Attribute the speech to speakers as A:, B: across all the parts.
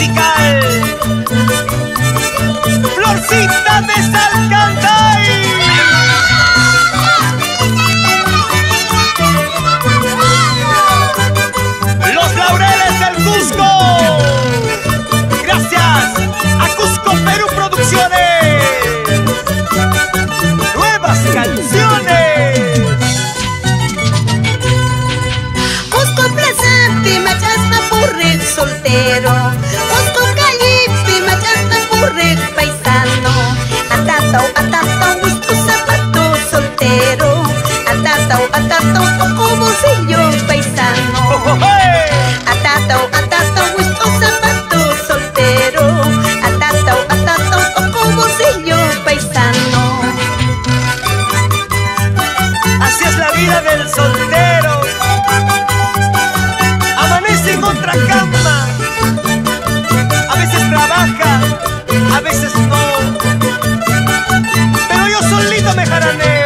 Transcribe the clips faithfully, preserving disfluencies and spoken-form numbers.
A: musical. Florcita de Salcantay. Los Laureles del Cusco. Gracias a Cusco Perú Producciones. Nuevas canciones.
B: Cusco Plaza, machasta purre soltero. Cusco Calle, machasta purre paisano. Atatao, atatao, gusto zapato soltero. Atatao, atatao, toco bolsillo paisano. Atatao, atatao, gusto zapato soltero. Atatao, atatao, toco bolsillo paisano.
A: Así es la vida del soltero. Amanece en otra cama. A veces trabaja, a veces no. Pero yo solito me jaraneo.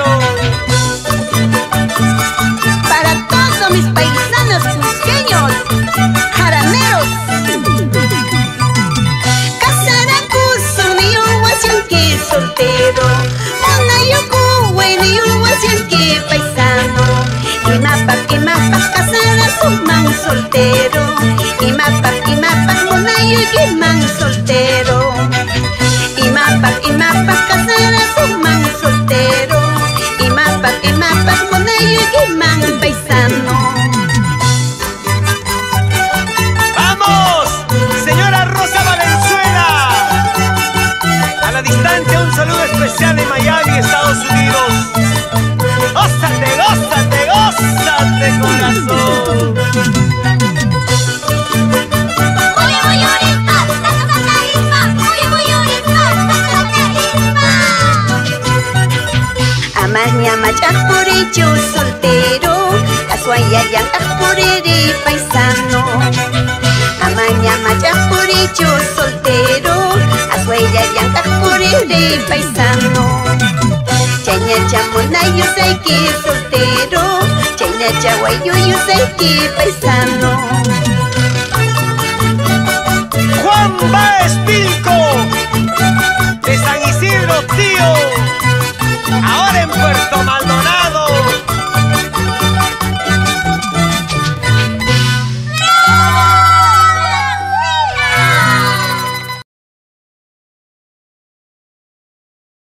B: Para todos mis paisanos cusqueños, jaraneros. Casaracuso, ni un huasianque soltero. Monayucu, ni un huasianque paisano. Y mapas, y mapas, casarazo, man soltero. Y mapas, y mapas, monayucu, man soltero. Y mapas, y mapas, casarazo, man soltero. Y mapas, y mapas, monayucu, man paisano.
A: ¡Vamos! Señora Rosa Valenzuela. A la distancia un saludo especial en Miami, Estados Unidos. ¡Gózate, gózate, gózate, corazón!
B: Amaña macha por ello soltero, Azuaya yanca por ere paisano. Amaña macha por ello soltero, Azuaya yanca por ere paisano. Chaña chamona yo sé que soltero, Chaña chaguayo yo sé que paisano.
A: Juan Baez Pilco de San Isidro, tío. Ahora